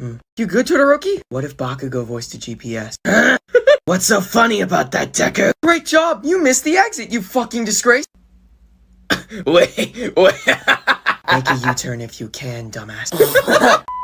You good, Todoroki? What if Bakugou voiced a GPS? What's so funny about that, Deku? Great job! You missed the exit, you fucking disgrace! Wait. Make a U-turn if you can, dumbass.